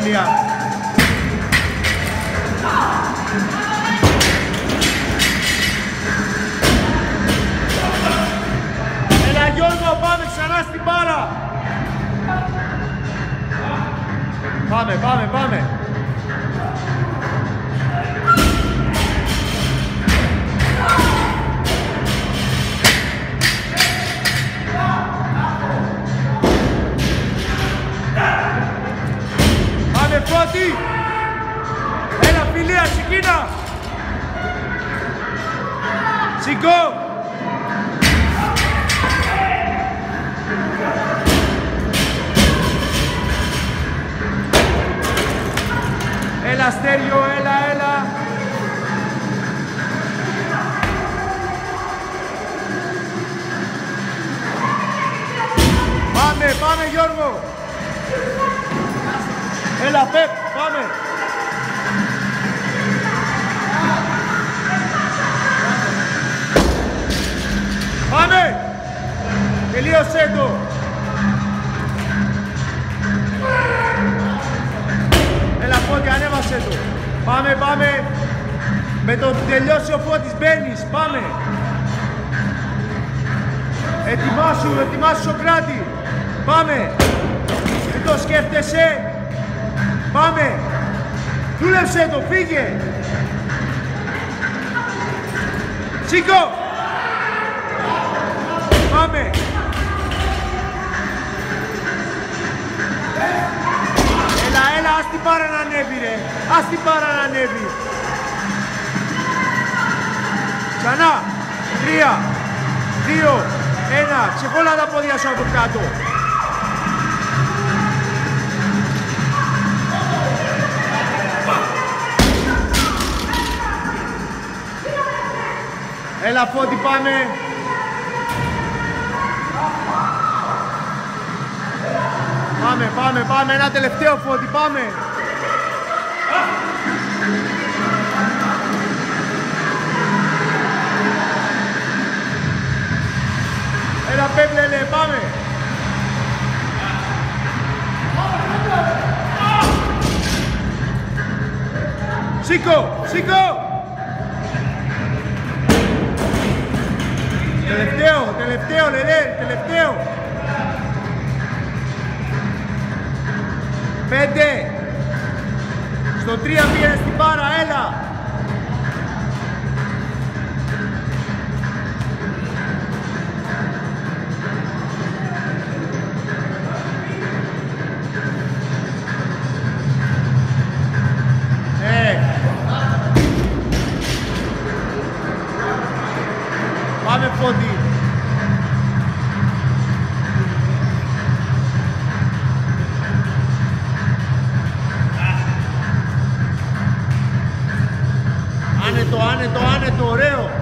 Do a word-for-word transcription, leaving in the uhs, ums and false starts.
φιλία. Έλα Γιώργο, πάμε ξανά στην μπάρα. Πάμε, πάμε, πάμε. Πάμε πρώτη. Έλα φιλία, συγκίνα. Σηκώ. Έλα Στέριο, έλα, έλα. Πάμε, πάμε Γιώργο. Έλα Πεπ, πάμε. Πάμε. Τελείωσέ το. Έλα Φώτη, ανέβασέ το. Πάμε, πάμε. Με το που τελειώσει ο Φώτης μπαίνεις. Πάμε. Ετοιμάσου, ετοιμάσου Σοκράτη. Πάμε. Δεν το σκέφτεσαι. Πάμε. Δούλεψέ το, φύγε. Σήκω. Πάμε. Έλα, έλα, ας την πάρα να ανέβει ρε. Ας την πάρα να ανέβει. Ξανά. Τρία. Δύο. Ένα. Ξεχόλα τα πόδια σου από κάτω. Έλα Φώτη, πάμε. Πάμε, πάμε, πάμε. Ένα τελευταίο Φώτη, πάμε. Έλα Πέπλελε, πάμε. Σήκω, σήκω. Τελευταίο, τελευταίο, λελέ, τελευταίο. Πέντε. Στο τρία πήγαινε στην πάρα, έλα. Ε. Πάμε Φώτη. Άνετο, άνετο, άνετο, ωραίο.